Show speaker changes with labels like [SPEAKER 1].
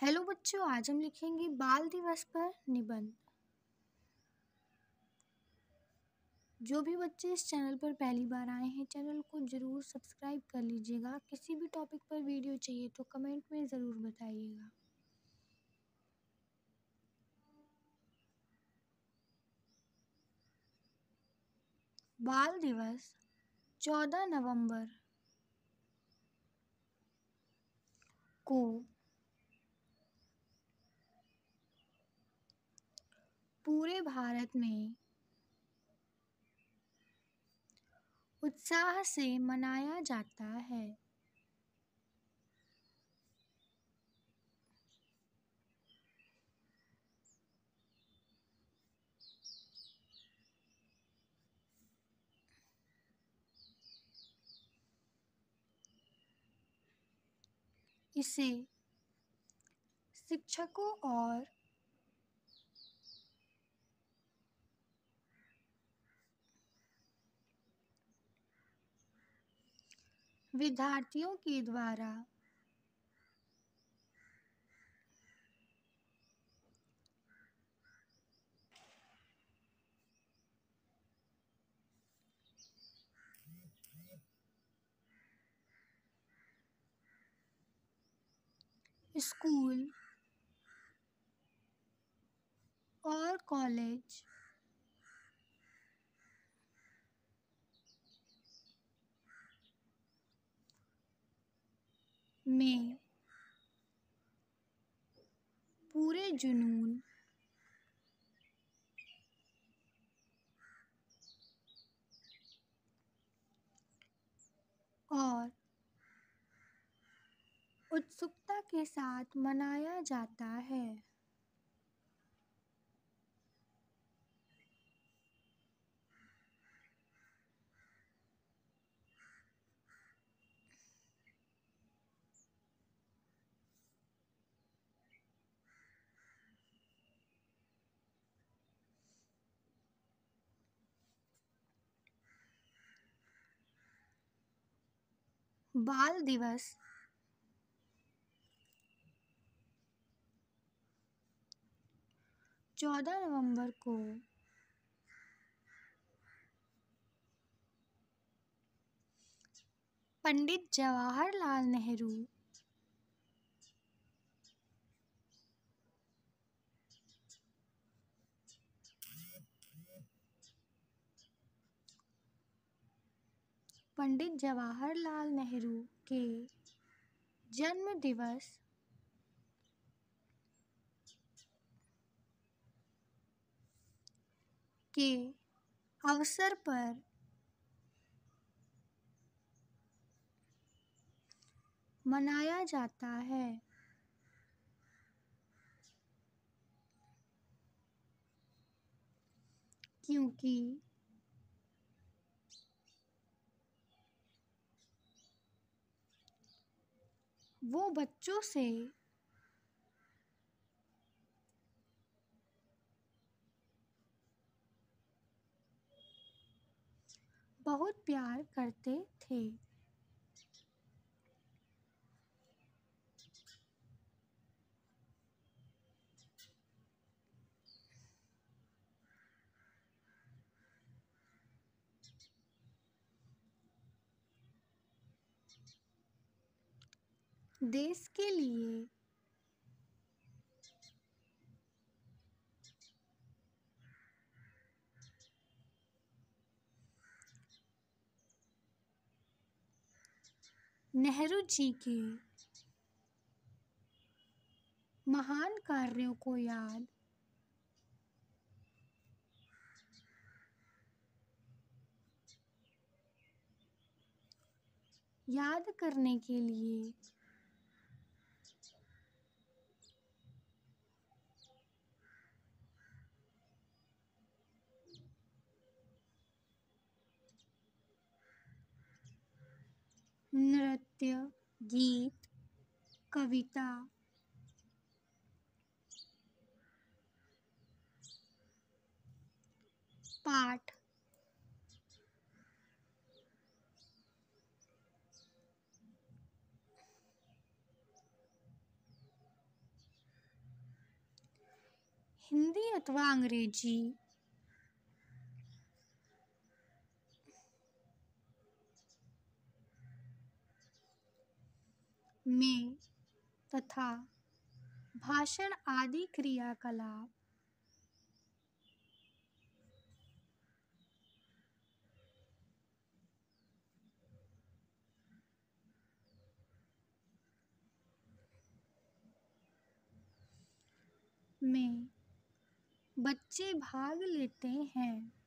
[SPEAKER 1] Hello बच्चों, आज हम लिखेंगे बाल दिवस पर निबंध। जो भी बच्चे इस चैनल पर पहली बार आए हैं, चैनल को ज़रूर सब्सक्राइब कर लीजिएगा। किसी भी टॉपिक पर वीडियो चाहिए तो कमेंट में ज़रूर बताइएगा। बाल दिवस 14 नवंबर को पूरे भारत में उत्साह से मनाया जाता है। इसे शिक्षकों और विद्यार्थियों के द्वारा स्कूल और कॉलेज में पूरे जुनून और उत्सुकता के साथ मनाया जाता है। बाल दिवस 14 नवंबर को पंडित जवाहरलाल नेहरू के जन्म दिवस के अवसर पर मनाया जाता है। क्योंकि वो बच्चों से बहुत प्यार करते थे। देश के लिए नेहरू जी के महान कार्यों को याद करने के लिए नृत्य, गीत, कविता, पाठ, हिंदी अथवा अंग्रेजी। में तथा भाषण आदि क्रियाकलाप। में बच्चे भाग लेते हैं।